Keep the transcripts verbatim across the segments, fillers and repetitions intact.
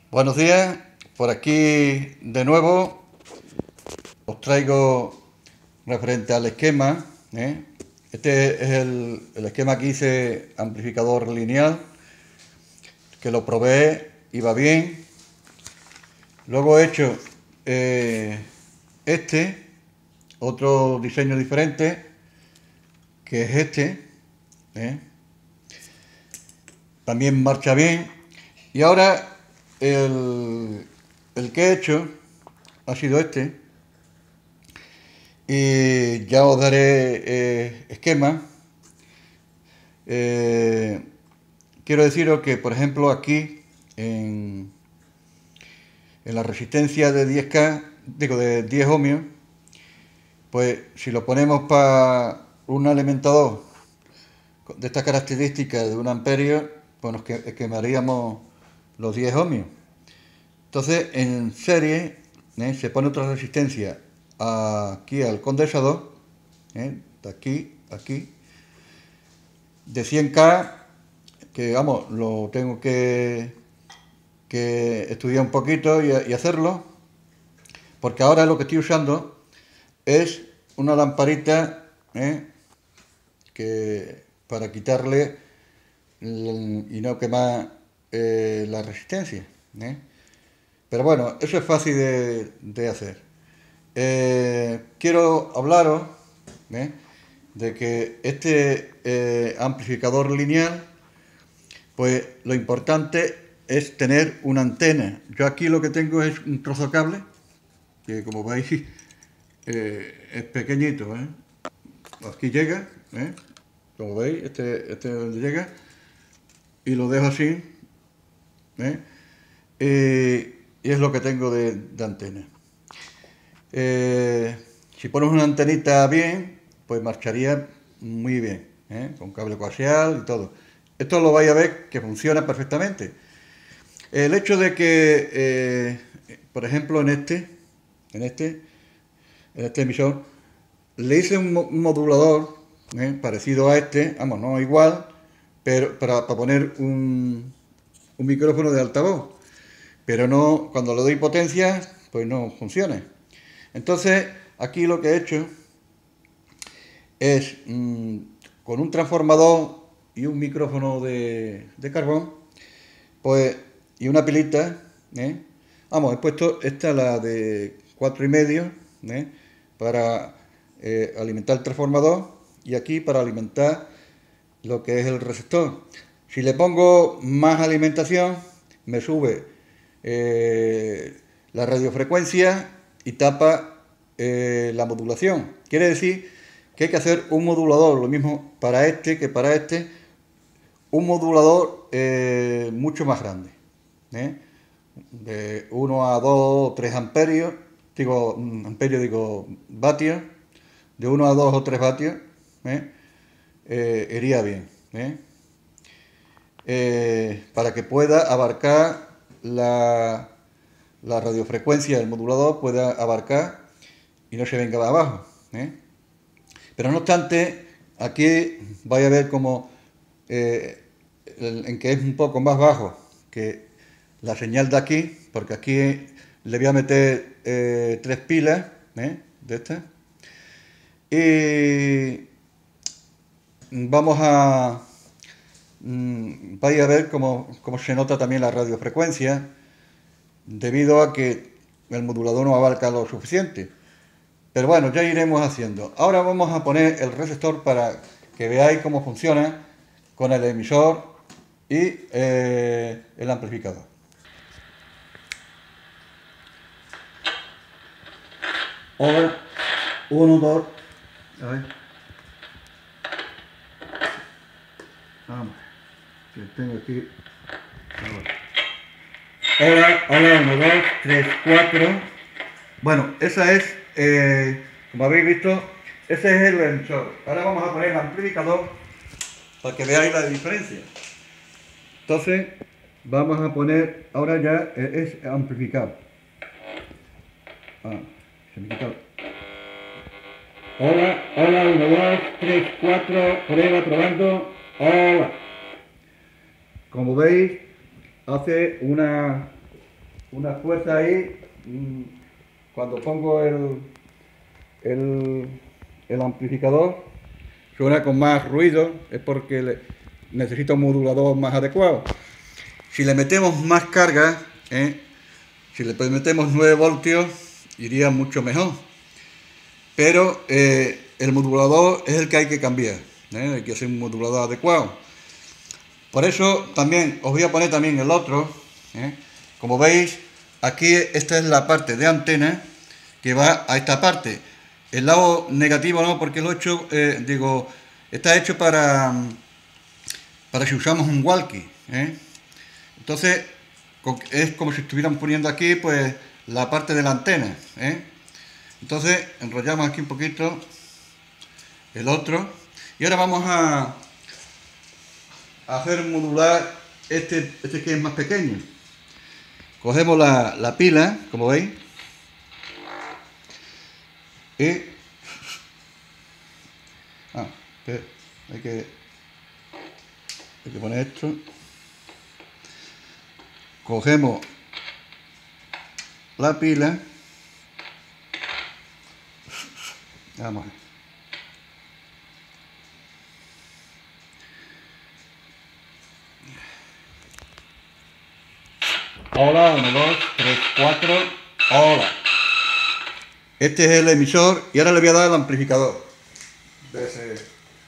Buenos días, por aquí de nuevo os traigo referente al esquema. ¿eh? Este es el, el esquema que hice amplificador lineal, que lo probé, iba bien. Luego he hecho eh, este, otro diseño diferente, que es este. ¿eh? También marcha bien. Y ahora el, el que he hecho ha sido este. Y ya os daré eh, esquema. Eh, quiero deciros que, por ejemplo, aquí en, en la resistencia de diez K, digo de diez ohmios, pues si lo ponemos para un alimentador de estas características de un amperio, pues nos que, quemaríamos los diez ohmios. Entonces, en serie, ¿eh? se pone otra resistencia aquí al condensador, ¿eh? de aquí, aquí, de cien K, que vamos, lo tengo que, que estudiar un poquito y, y hacerlo, porque ahora lo que estoy usando es una lamparita ¿eh? que para quitarle y no quemar eh, la resistencia. ¿eh? Pero bueno, eso es fácil de, de hacer. Eh, quiero hablaros ¿eh? de que este eh, amplificador lineal, pues lo importante es tener una antena. Yo aquí lo que tengo es un trozo de cable, que como veis eh, es pequeñito. ¿eh? Aquí llega, ¿eh? como veis, este, este es donde llega, y lo dejo así, ¿eh? eh, y es lo que tengo de, de antena. Eh, si pones una antenita bien, pues marcharía muy bien, ¿eh? con cable coaxial y todo. Esto lo vais a ver que funciona perfectamente. El hecho de que, eh, por ejemplo, en este, en este, en este emisor, le hice un, un modulador ¿eh? parecido a este, vamos, no igual, pero para, para poner un, un micrófono de altavoz. Pero no, cuando le doy potencia, pues no funciona. Entonces, aquí lo que he hecho es, mmm, con un transformador y un micrófono de, de carbón, pues, y una pilita, ¿eh? vamos, he puesto esta, la de cuatro y medio, ¿eh? para eh, alimentar el transformador, y aquí para alimentar lo que es el receptor. Si le pongo más alimentación, me sube eh, la radiofrecuencia y tapa eh, la modulación. Quiere decir que hay que hacer un modulador, lo mismo para este que para este, un modulador eh, mucho más grande, ¿eh? de uno a dos o tres amperios, digo, amperios, digo, vatios, de uno a dos o tres vatios, ¿eh? Eh, iría bien, ¿eh? Eh, para que pueda abarcar la, la radiofrecuencia del modulador, pueda abarcar y no se venga de abajo, ¿eh? Pero no obstante, aquí vais a ver como eh, en que es un poco más bajo que la señal de aquí, porque aquí le voy a meter eh, tres pilas ¿eh? de estas, y vamos a mmm, vais a ver cómo, cómo se nota también la radiofrecuencia, debido a que el modulador no abarca lo suficiente. Pero bueno, ya iremos haciendo. Ahora vamos a poner el receptor para que veáis cómo funciona con el emisor y eh, el amplificador. Hola, uno, dos, a ver. Vamos, que tengo aquí. Hola, hola, uno, dos, tres, cuatro. Bueno, esa es, eh, como habéis visto, ese es el emisor. Ahora vamos a poner el amplificador para que veáis la diferencia. Entonces, vamos a poner, ahora ya es amplificado. Ah, se me quitó. Hola, hola, uno, dos, tres, cuatro, prueba, probando. Hola. Como veis, hace una, una fuerza ahí. Cuando pongo el, el, el amplificador, suena con más ruido, es porque le, necesita un modulador más adecuado. Si le metemos más carga, ¿eh? si le metemos nueve voltios, iría mucho mejor. Pero eh, el modulador es el que hay que cambiar, ¿eh? Hay que hacer un modulador adecuado. Por eso también os voy a poner también el otro, ¿eh? Como veis, aquí esta es la parte de antena que va a esta parte. El lado negativo no, porque lo he hecho, eh, digo, está hecho para, para si usamos un walkie, ¿eh? Entonces es como si estuvieran poniendo aquí pues la parte de la antena, ¿eh? Entonces enrollamos aquí un poquito el otro y ahora vamos a, a hacer modular este, este que es más pequeño. Cogemos la, la pila, como veis, y ah, hay que, hay que poner esto. Cogemos la pila, vamos a ver. Hola, uno, dos, tres, cuatro, hola. Este es el emisor y ahora le voy a dar el amplificador. Entonces,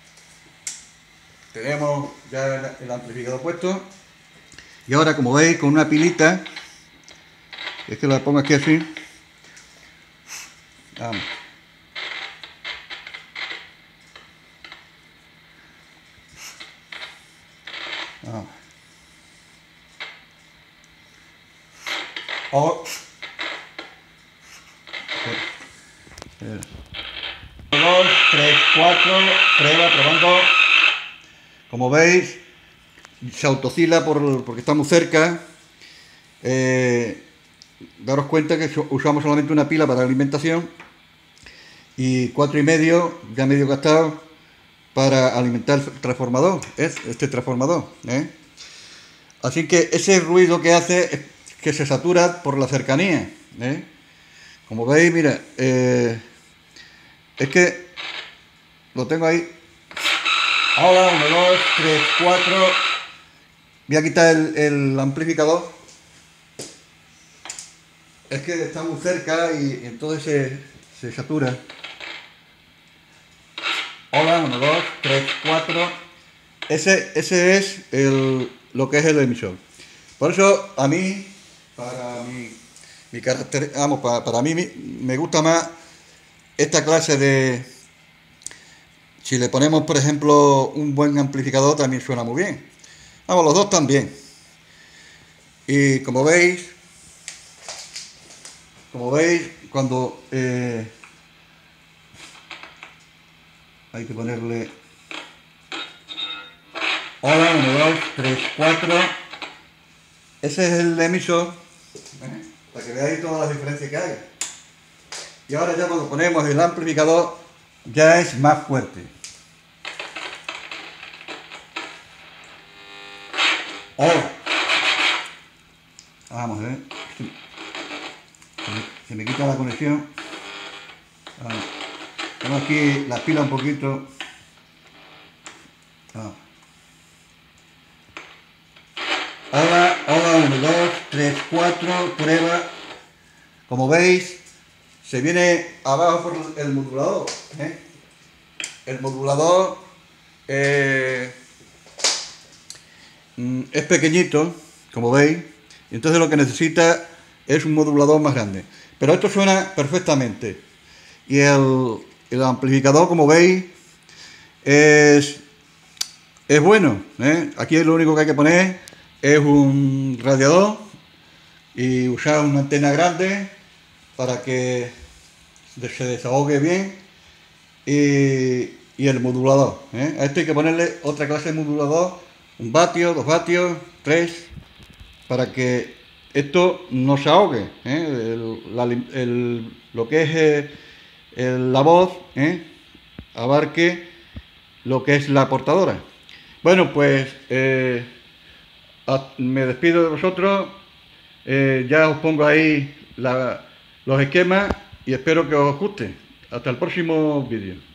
tenemos ya el amplificador puesto y ahora, como veis, con una pilita, es que la pongo aquí así, vamos. Vamos. Oh. dos, tres, cuatro, prueba, probando. Como veis, se autocila por, porque estamos cerca. Eh, daros cuenta que usamos solamente una pila para la alimentación y cuatro y medio, ya medio gastado, para alimentar el transformador, es este transformador, ¿eh? Así que ese ruido que hace es que se satura por la cercanía, ¿eh? Como veis, mira, eh, es que lo tengo ahí. Ahora, uno, dos, tres, cuatro. Voy a quitar el, el amplificador. Es que está muy cerca y, y entonces se, se satura. Hola, uno, dos, tres, cuatro. Ese, ese es el, lo que es el emisor. Por eso a mí, para mi, mi carácter, vamos, para, para mí me gusta más esta clase de... Si le ponemos, por ejemplo, un buen amplificador, también suena muy bien. Vamos, los dos también. Y como veis, como veis, cuando eh, hay que ponerle... Hola, uno, dos, tres, cuatro. Ese es el emisor, ¿eh? Para que veáis todas las diferencias que hay. Y ahora ya cuando ponemos el amplificador, ya es más fuerte. Hola. Vamos a ver. Se me, se me quita la conexión. Vamos. Tengo aquí la pila un poquito. Vamos. Hola, hola, uno, dos, tres, cuatro, prueba. Como veis, se viene abajo por el modulador, ¿eh? El modulador eh, es pequeñito, como veis, y entonces lo que necesita es un modulador más grande. Pero esto suena perfectamente. Y el, el amplificador, como veis, es, es bueno, ¿eh? Aquí lo único que hay que poner es un radiador y usar una antena grande para que se desahogue bien y, y el modulador, ¿eh? A esto hay que ponerle otra clase de modulador, un vatio, dos vatios, tres, para que esto no se ahogue, ¿eh? el, la, el, lo que es eh, el, la voz, ¿eh? abarque lo que es la portadora. Bueno, pues eh, me despido de vosotros. Eh, ya os pongo ahí la, los esquemas y espero que os guste. Hasta el próximo vídeo.